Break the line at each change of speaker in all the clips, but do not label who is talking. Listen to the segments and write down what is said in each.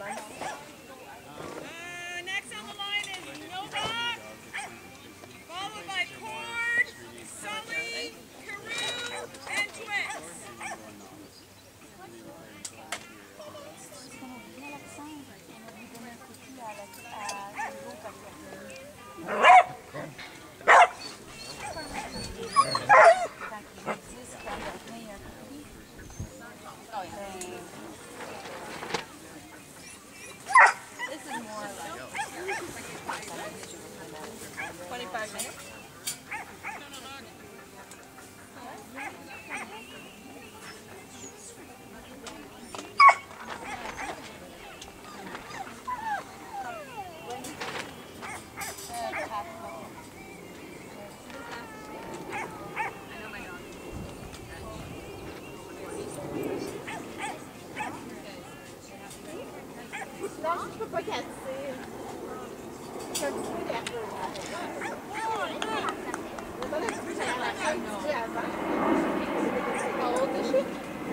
Next on the line is Novak, followed by Cord, Sully, Carew, and Twix.
This is more like 25 minutes.
Non, je peux pas casser. Je suis un petit peu nerveuse. Je vais pas plus à la fin du avant. En haut de chez.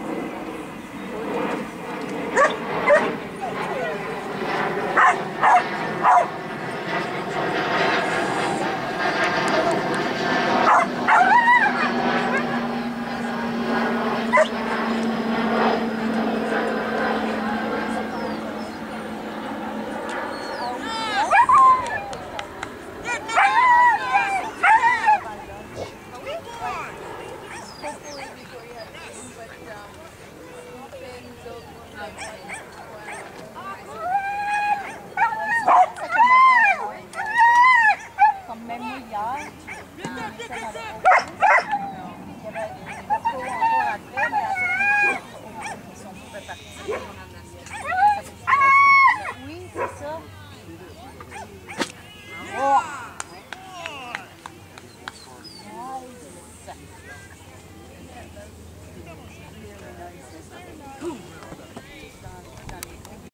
Comme même hier, il y avait encore après, mais après, ils sont pas partis.